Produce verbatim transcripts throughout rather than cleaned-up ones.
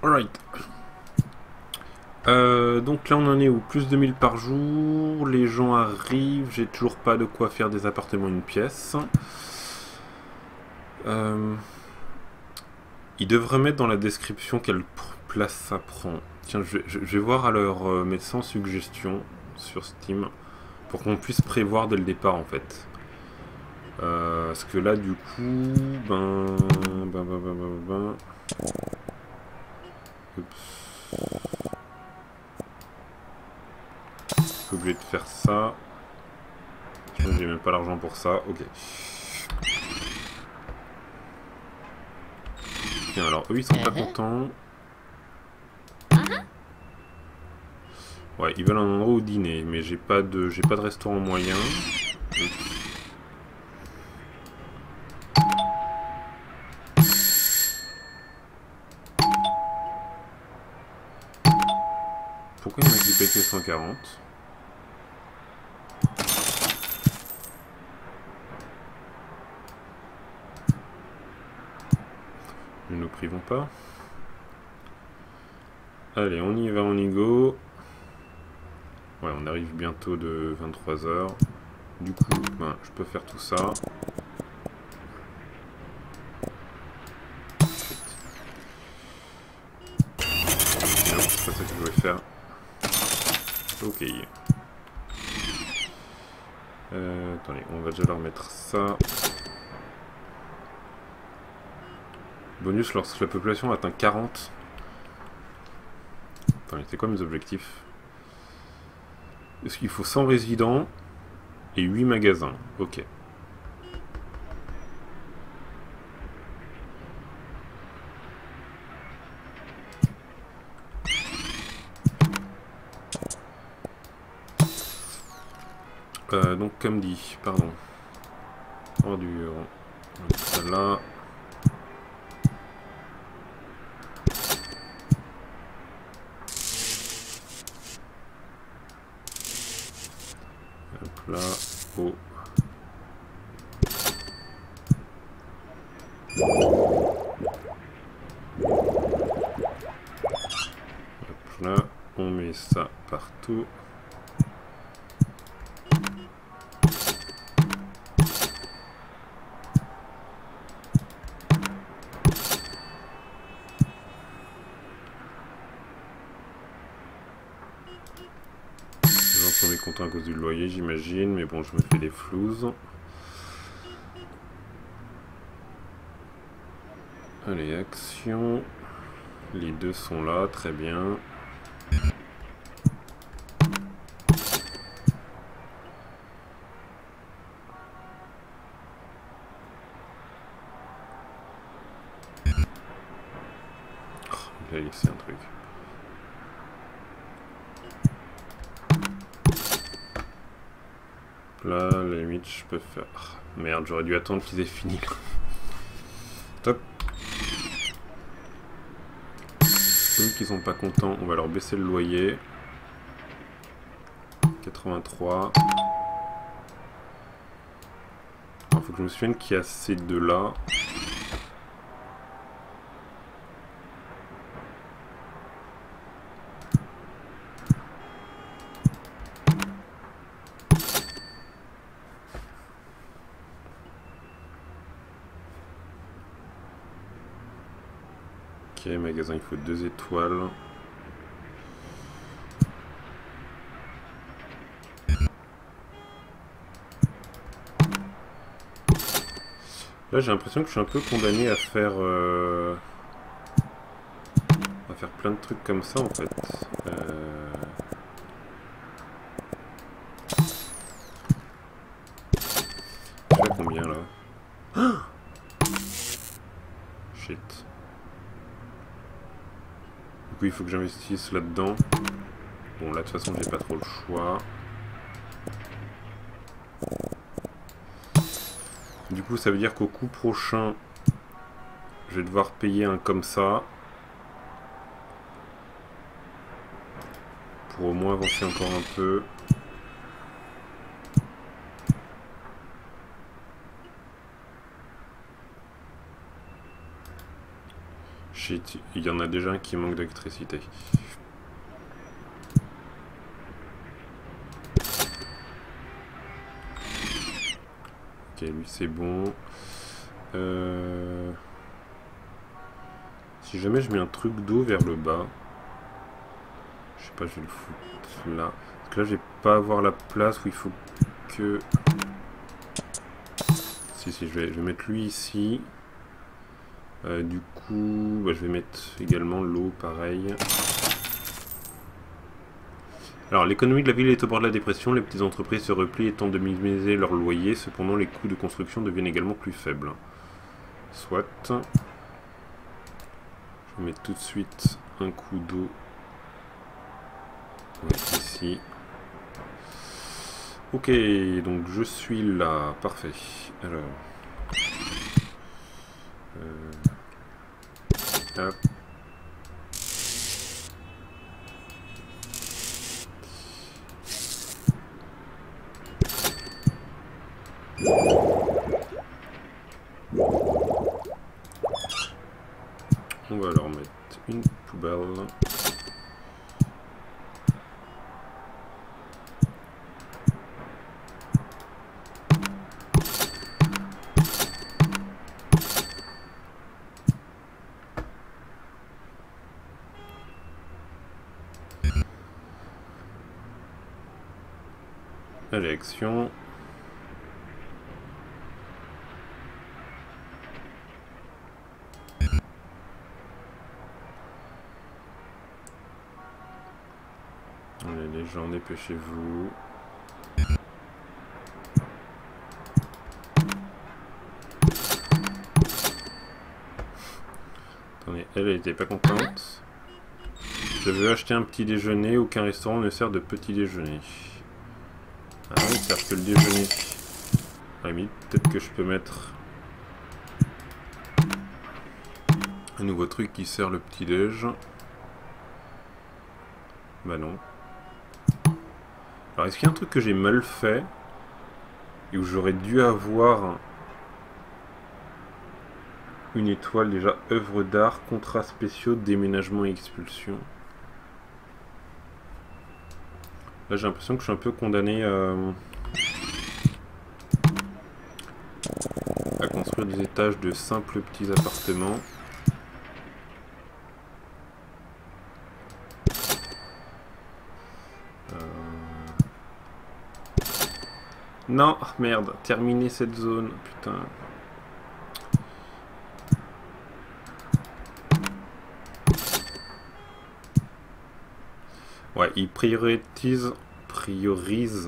Alright. Euh, donc là on en est au plus de mille par jour. Les gens arrivent. J'ai toujours pas de quoi faire des appartements une pièce. Euh, ils devraient mettre dans la description quelle place ça prend. Tiens, je vais, je vais voir à leur euh, mettre sans suggestion sur Steam pour qu'on puisse prévoir dès le départ en fait. Euh, parce que là du coup, ben, ben, ben, ben, ben, ben. Oups. Je suis obligé de faire ça. J'ai même pas l'argent pour ça. Ok. Tiens, alors eux ils sont pas contents. Ouais, ils veulent un endroit où dîner, mais j'ai pas de j'ai pas de restaurant moyen. Pourquoi il y en a qui payent que cent quarante? Ne nous privons pas. Allez, on y va, on y go. Ouais, on arrive bientôt de vingt-trois heures. Du coup, ben, je peux faire tout ça. Non, c'est pas ça que je voulais faire. Ok. Euh, attendez, on va déjà leur mettre ça. Bonus lorsque la population atteint quarante. Attendez, c'est quoi mes objectifs? Est-ce qu'il faut cent résidents et huit magasins? Ok. Euh, donc comme dit, pardon. Ordure. Celle-là. Hop là. Oh. Hop là. On met ça partout. On est content à cause du loyer, j'imagine, mais bon, je me fais des flouses. Allez, action. Les deux sont là, très bien. Oh, il a laissé un truc. Là, à la limite, je peux faire... Oh, merde, j'aurais dû attendre qu'ils aient fini. Top. Ceux qui sont pas contents, on va leur baisser le loyer. quatre-vingt-trois. Il faut que je me souvienne qu'il y a ces deux-là. Ok, magasin, il faut deux étoiles. Là, j'ai l'impression que je suis un peu condamné à faire... Euh... à faire plein de trucs comme ça, en fait. Euh... Je fais combien, là? Shit. Du coup, il faut que j'investisse là-dedans. Bon, là, de toute façon, j'ai pas trop le choix. Du coup, ça veut dire qu'au coup prochain, je vais devoir payer un comme ça. Pour au moins avancer encore un peu. Shit, il y en a déjà un qui manque d'électricité. Ok, lui c'est bon. Euh... Si jamais je mets un truc d'eau vers le bas, je sais pas, je vais le foutre là. Parce que là, je vais pas avoir la place où il faut que... Si, si, je vais, je vais mettre lui ici. Euh, du coup, bah, je vais mettre également l'eau, pareil. Alors, l'économie de la ville est au bord de la dépression. Les petites entreprises se replient et tentent de minimiser leur loyer. Cependant, les coûts de construction deviennent également plus faibles. Soit. Je vais mettre tout de suite un coup d'eau. Ouais, ici. Ok, donc je suis là. Parfait. Alors. Euh, hop. On va leur mettre une poubelle. Allez, action. Allez les gens, dépêchez-vous. Attendez, elle, elle était pas contente. Je veux acheter un petit déjeuner, aucun restaurant ne sert de petit déjeuner. Ah oui, il sert que le déjeuner. À la limite, peut-être que je peux mettre un nouveau truc qui sert le petit déj. Bah non. Alors est-ce qu'il y a un truc que j'ai mal fait et où j'aurais dû avoir une étoile déjà, œuvre d'art, contrats spéciaux, déménagement et expulsion. Là j'ai l'impression que je suis un peu condamné à, à construire des étages de simples petits appartements. Euh... Non, merde, terminer cette zone, putain. Ouais, il priorise, priorise.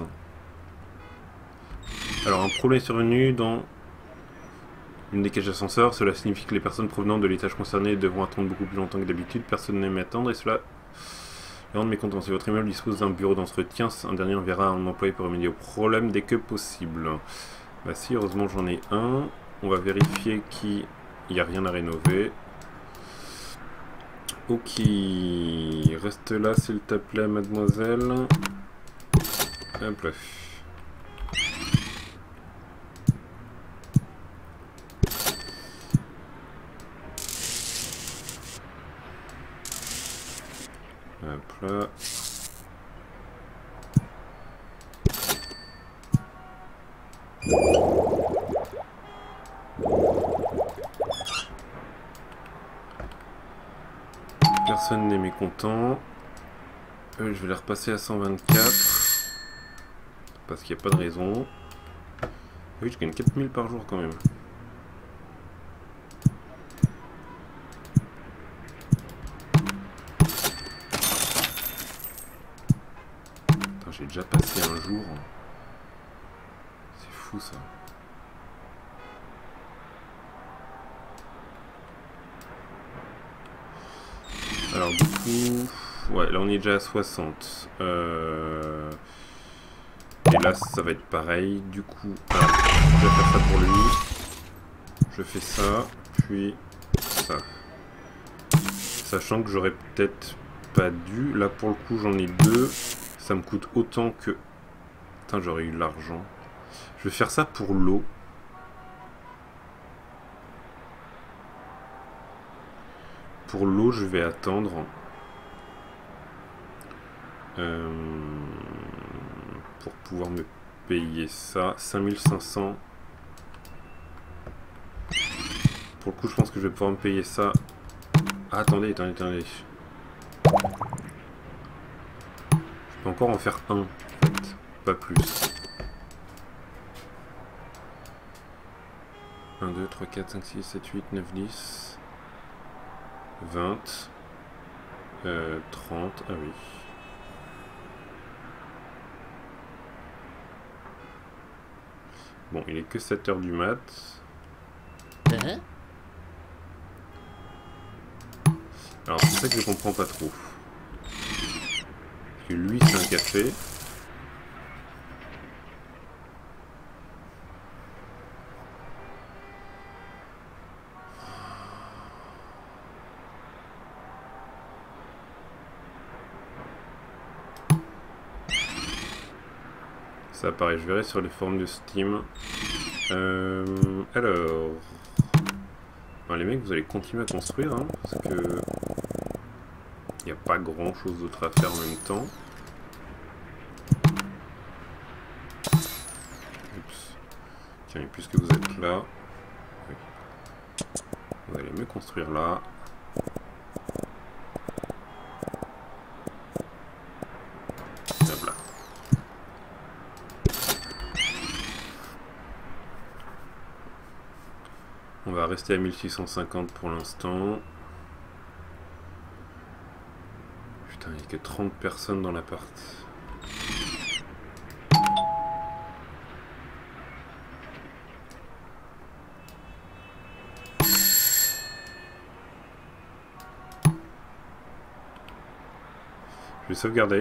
Alors, un problème est survenu dans une des cages d'ascenseur. Cela signifie que les personnes provenant de l'étage concerné devront attendre beaucoup plus longtemps que d'habitude. Personne n'aime attendre et cela les rend mécontents. Si votre immeuble dispose d'un bureau d'entretien, un dernier enverra un employé pour remédier au problème dès que possible. Bah si, heureusement j'en ai un. On va vérifier qu'il n'y a rien à rénover. Ok, reste là s'il te plaît, mademoiselle. Hop là. Hop là. Personne n'est mécontent. Euh, je vais les repasser à cent vingt-quatre. Parce qu'il n'y a pas de raison. Oui, je gagne quatre mille par jour quand même. J'ai déjà passé un jour. C'est fou ça. Alors du coup... Ouais, là on est déjà à soixante. Euh... Et là ça va être pareil. Du coup, alors, je vais faire ça pour lui. Je fais ça, puis ça. Sachant que j'aurais peut-être pas dû. Là pour le coup j'en ai deux. Ça me coûte autant que... Putain, j'aurais eu l'argent. Je vais faire ça pour l'eau. pour l'eau, je vais attendre. Euh, pour pouvoir me payer ça. cinq mille cinq cents. Pour le coup, je pense que je vais pouvoir me payer ça. Ah, attendez, attendez, attendez. Je peux encore en faire un, en fait. Pas plus. un, deux, trois, quatre, cinq, six, sept, huit, neuf, dix, vingt, euh, trente, ah oui. Bon, il est que sept heures du mat. Hein? Alors c'est ça que je comprends pas trop. Parce que lui c'est un café. Ça pareil, je verrai sur les forums de Steam. Euh, alors... Ben, les mecs, vous allez continuer à construire, hein, parce que... il n'y a pas grand chose d'autre à faire en même temps. Oups. Tiens, et puisque vous êtes là... Oui. Vous allez me construire là. Hop là. On va rester à mille six cent cinquante pour l'instant. Putain, il n'y a que trente personnes dans l'appart. Je vais sauvegarder.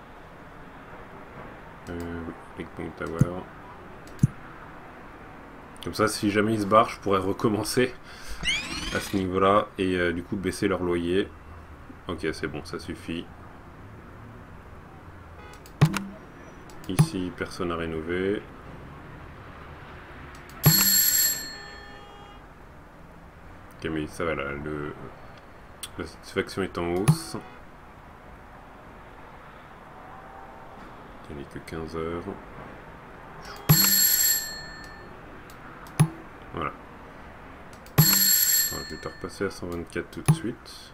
Euh, Big Point Tower. Comme ça, si jamais ils se barrent, je pourrais recommencer à ce niveau-là et euh, du coup baisser leur loyer. Ok, c'est bon, ça suffit. Ici, personne à rénover. Ok, mais ça va là, le... la satisfaction est en hausse. Il n'est que quinze heures. Voilà. Alors, je vais te repasser à cent vingt-quatre tout de suite.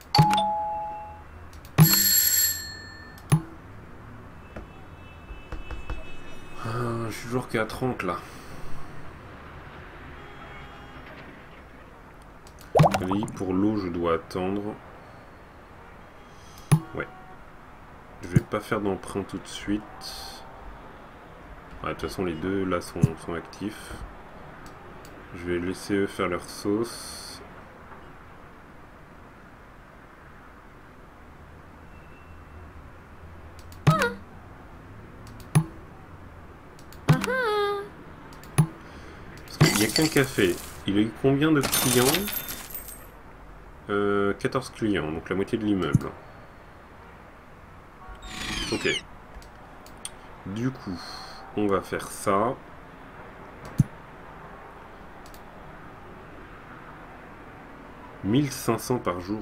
Ah, je suis toujours qu'à trente là. Oui, pour l'eau, je dois attendre. Ouais. Je vais pas faire d'emprunt tout de suite. Ouais, de toute façon, les deux là sont, sont actifs. Je vais laisser eux faire leur sauce. Parce qu'il n'y a qu'un café. Il a eu combien de clients? euh, quatorze clients, donc la moitié de l'immeuble. Ok. Du coup, on va faire ça. mille cinq cents par jour.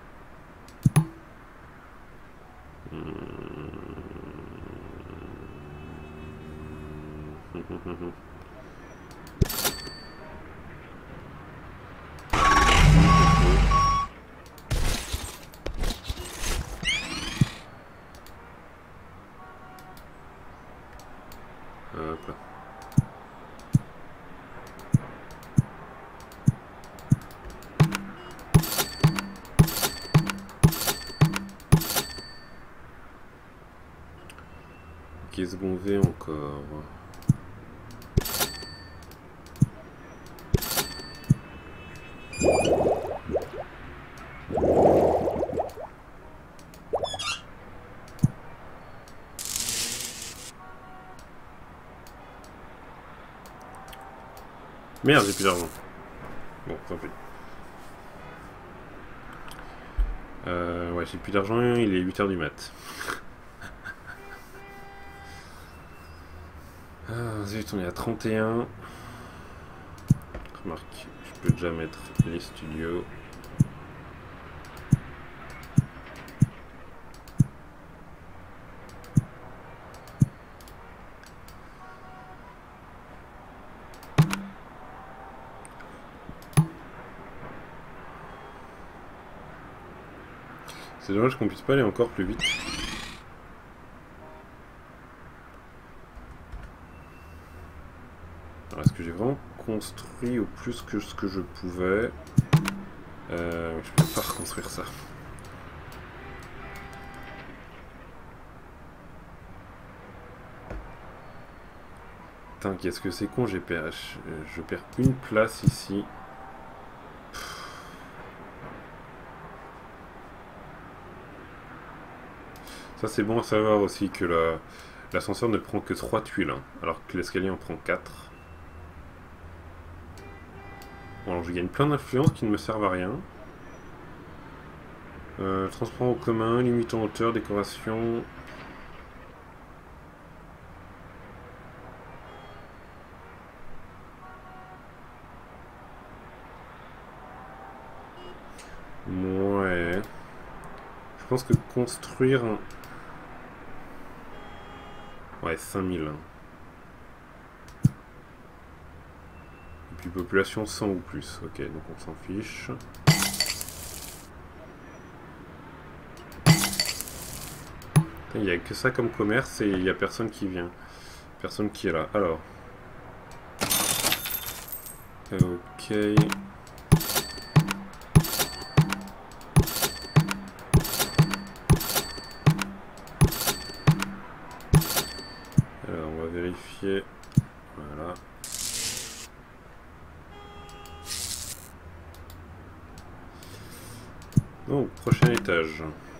Hop là. Qu'est-ce qu'on fait encore? Merde, j'ai plus d'argent. Bon, tant pis. Euh, ouais, j'ai plus d'argent, il est huit heures du mat. Ah, zut, on est à trente et un. Remarque, je peux déjà mettre les studios. C'est dommage qu'on puisse pas aller encore plus vite. Alors, est-ce que j'ai vraiment construit au plus que ce que je pouvais? euh, Je peux pas reconstruire ça. Putain, qu'est-ce que c'est con, j'ai perdu. Je perds une place ici. Ça c'est bon à savoir aussi que la, l'ascenseur ne prend que trois tuiles, hein, alors que l'escalier en prend quatre. Bon, alors je gagne plein d'influences qui ne me servent à rien. Euh, transport en commun, limite en hauteur, décoration. Ouais. Je pense que construire... Ouais, cinq mille. Et puis population cent ou plus. Ok, donc on s'en fiche. Il n'y a que ça comme commerce et il n'y a personne qui vient. Personne qui est là. Alors. Ok. Alors on va vérifier. Voilà. Donc, prochain étage.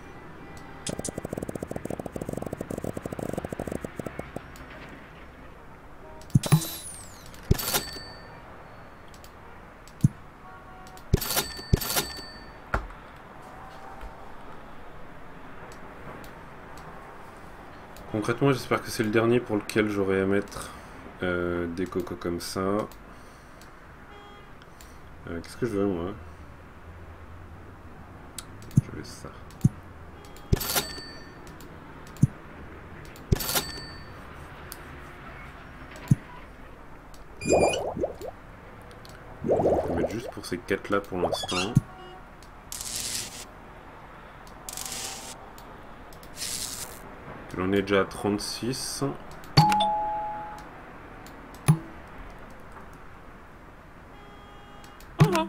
Concrètement, j'espère que c'est le dernier pour lequel j'aurai à mettre euh, des cocos comme ça. Euh, Qu'est-ce que je veux, moi? Je veux ça. Je vais mettre juste pour ces quatre là pour l'instant. On est déjà à trente-six. Voilà.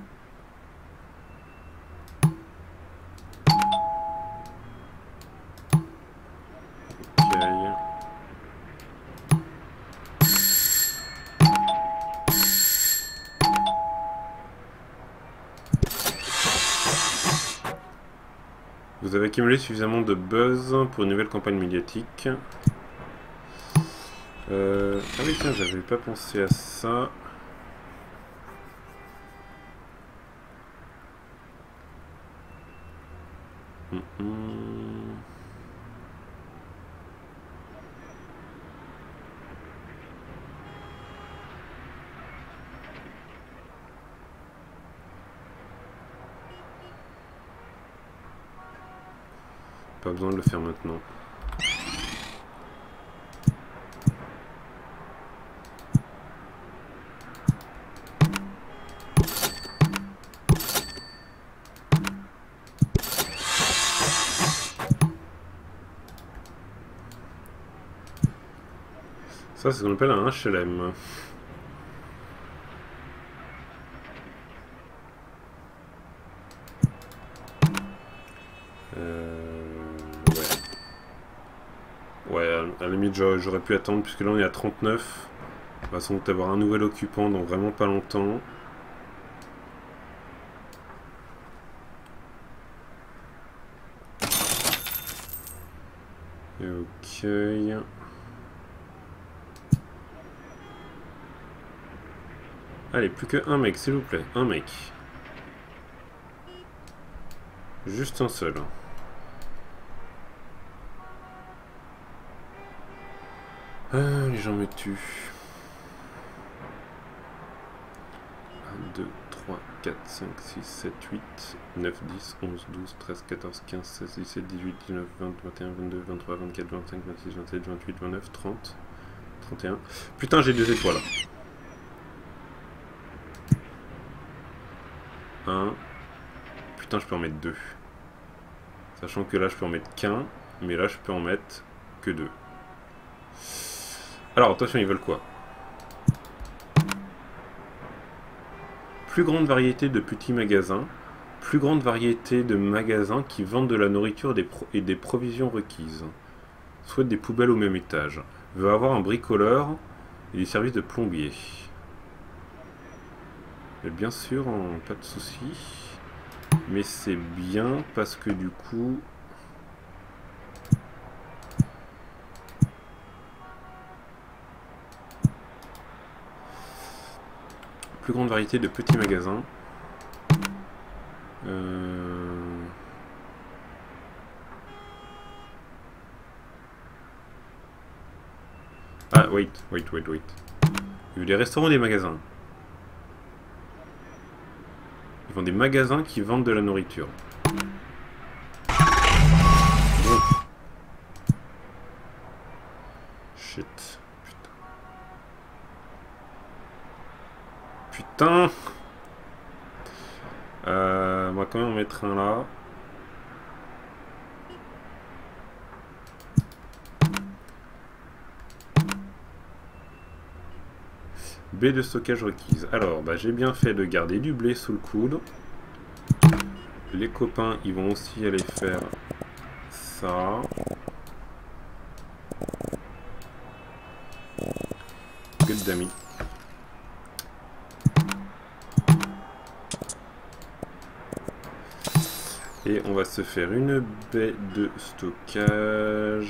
Okay. Vous avez accumulé suffisamment de buzz pour une nouvelle campagne médiatique. Euh... Ah oui, tiens, j'avais pas pensé à ça. Hum, hum. Pas besoin de le faire maintenant. Ça, c'est ce qu'on appelle un H L M. Euh... Ouais. Ouais, à la limite, j'aurais pu attendre, puisque là, on est à trente-neuf. On va sans doute avoir un nouvel occupant dans vraiment pas longtemps. Ok. Allez, plus que un mec, s'il vous plaît. Un mec. Juste un seul. Ah, les gens me tuent. un, deux, trois, quatre, cinq, six, sept, huit, neuf, dix, onze, douze, treize, quatorze, quinze, seize, dix-sept, dix-huit, dix-neuf, vingt, vingt et un, vingt-deux, vingt-trois, vingt-quatre, vingt-cinq, vingt-six, vingt-sept, vingt-huit, vingt-neuf, trente, trente et un. Putain, j'ai deux étoiles. un. Putain, je peux en mettre deux. Sachant que là je peux en mettre qu'un, mais là je peux en mettre que deux. Alors attention, ils veulent quoi? Plus grande variété de petits magasins. Plus grande variété de magasins qui vendent de la nourriture et des, pro et des provisions requises. Souhaite des poubelles au même étage. Veut avoir un bricoleur et des services de plombier. Et bien sûr, hein, pas de soucis. Mais c'est bien parce que du coup... Plus grande variété de petits magasins. Euh... Ah, wait, wait, wait, wait. Il y a des restaurants et des magasins. Ils font des magasins qui vendent de la nourriture. Bon. Shit. Putain. Putain. Euh, on va quand même en mettre un là. Baie de stockage requise. Alors, bah, j'ai bien fait de garder du blé sous le coude. Les copains, ils vont aussi aller faire ça. Good d'amis. Et on va se faire une baie de stockage.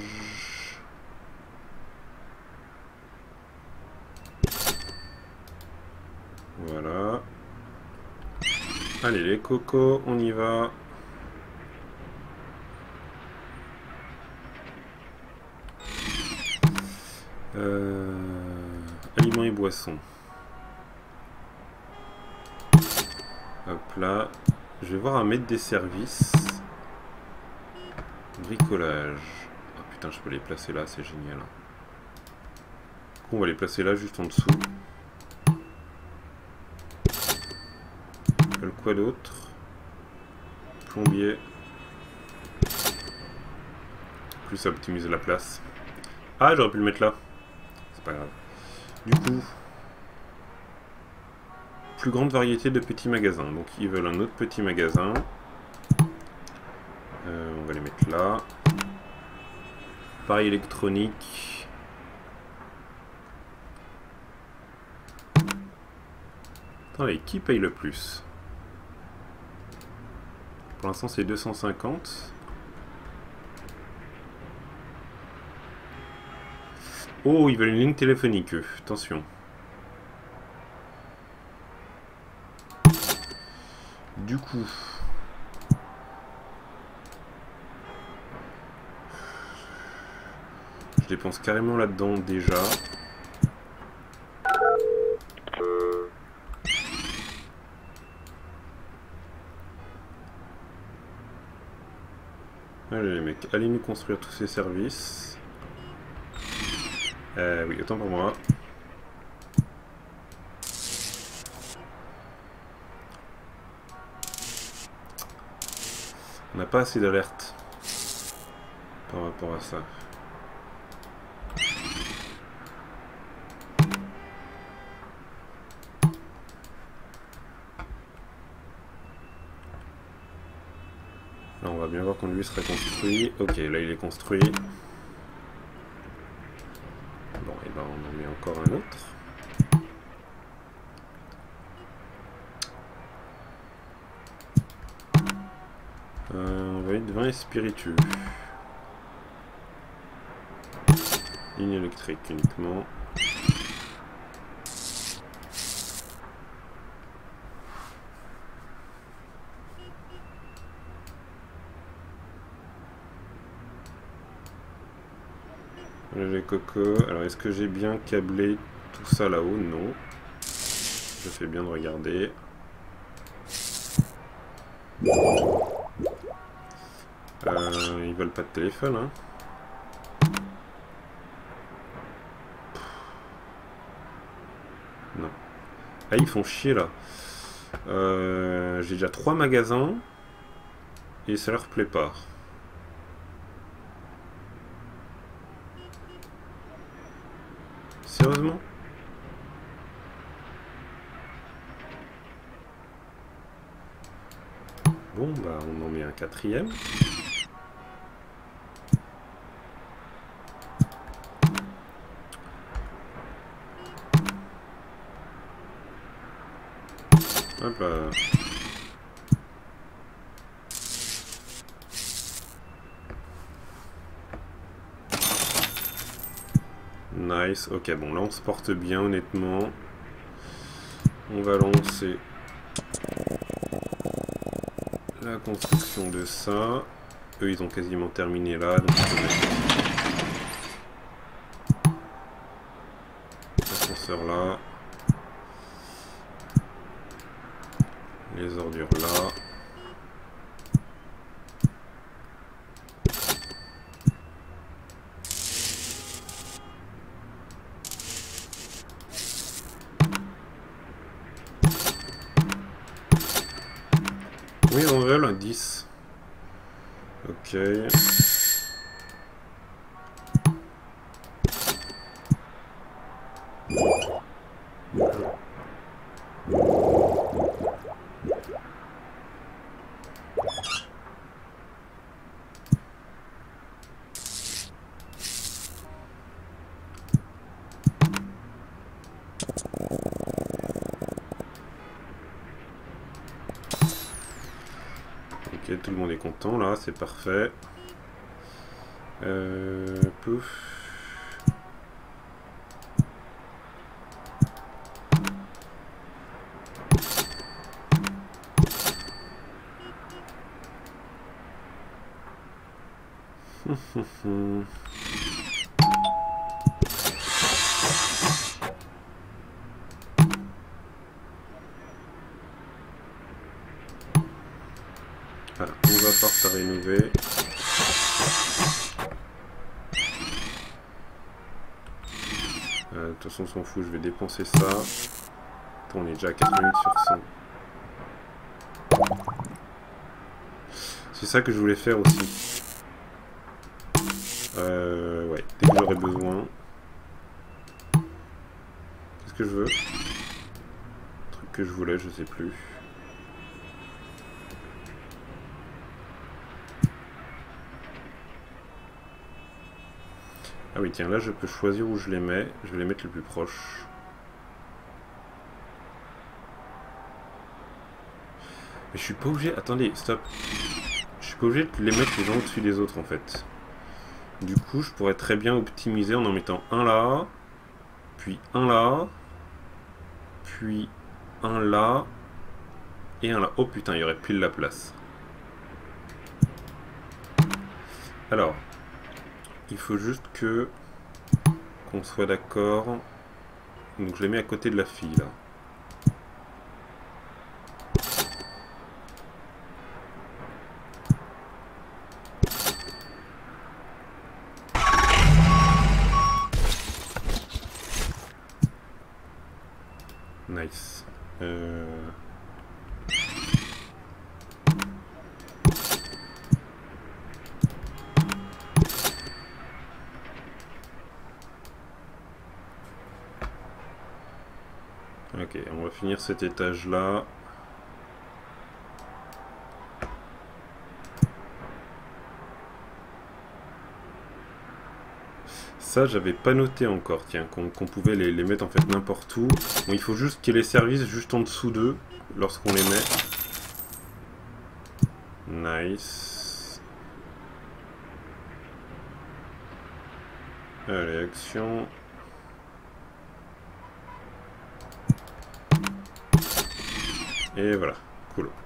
Voilà. Allez les cocos, on y va. Euh, aliments et boissons. Hop là. Je vais voir un maître des services. Bricolage. Ah putain, je peux les placer là, c'est génial. Du coup, on va les placer là, juste en dessous. Quoi d'autre? Plombier. Plus ça optimise la place. Ah, j'aurais pu le mettre là. C'est pas grave. Du coup, plus grande variété de petits magasins. Donc ils veulent un autre petit magasin. Euh, on va les mettre là. Pareil électronique. Attendez, qui paye le plus? Pour l'instant, c'est deux cent cinquante. Oh, ils veulent une ligne téléphonique, eux. Attention. Du coup... Je dépense carrément là-dedans, déjà. Allez les mecs, allez nous construire tous ces services. Euh, oui, autant pour moi. On n'a pas assez d'alerte par rapport à ça. Là, on va bien voir quand lui sera construit. Ok, là il est construit. Bon, et ben on en met encore un autre. Euh, on va mettre vin et spiritueux. Ligne électrique uniquement. Voilà les cocos. Alors est-ce que j'ai bien câblé tout ça là-haut? Non. Je fais bien de regarder. Euh, ils veulent pas de téléphone, hein. Non. Ah, ils font chier là. Euh, j'ai déjà trois magasins. Et ça leur plaît pas. Sérieusement? Bon, bah on en met un quatrième. Hop là. Nice, ok, bon là on se porte bien honnêtement. On va lancer la construction de ça. Eux ils ont quasiment terminé là, donc on peut mettre l'ascenseur là. Les ordures là. Oui, ils en veulent un dix. Ok. Ok, tout le monde est content là, c'est parfait. Euh, pouf. Voilà, on va partir à rénover. Euh, de toute façon, on s'en fout, je vais dépenser ça. Attends, on est déjà à quatre minutes sur cent. C'est ça que je voulais faire aussi. Euh, ouais, dès que j'aurai besoin. Qu'est-ce que je veux? Un truc que je voulais, je sais plus. Ah oui, tiens, là je peux choisir où je les mets. Je vais les mettre le plus proche. Mais je suis pas obligé... Attendez, stop. Je suis pas obligé de les mettre les uns au-dessus des autres en fait. Du coup, je pourrais très bien optimiser en en mettant un là, puis un là, puis un là, et un là. Oh putain, il y aurait pile la place. Alors, il faut juste que qu'on soit d'accord. Donc je les mets à côté de la fille là. Nice. Euh... Ok, on va finir cet étage là. Ça, j'avais pas noté encore, tiens, qu'on qu'on pouvait les, les mettre en fait n'importe où. Bon, il faut juste qu'il y ait les services juste en dessous d'eux lorsqu'on les met. Nice. Allez, action. Et voilà, cool.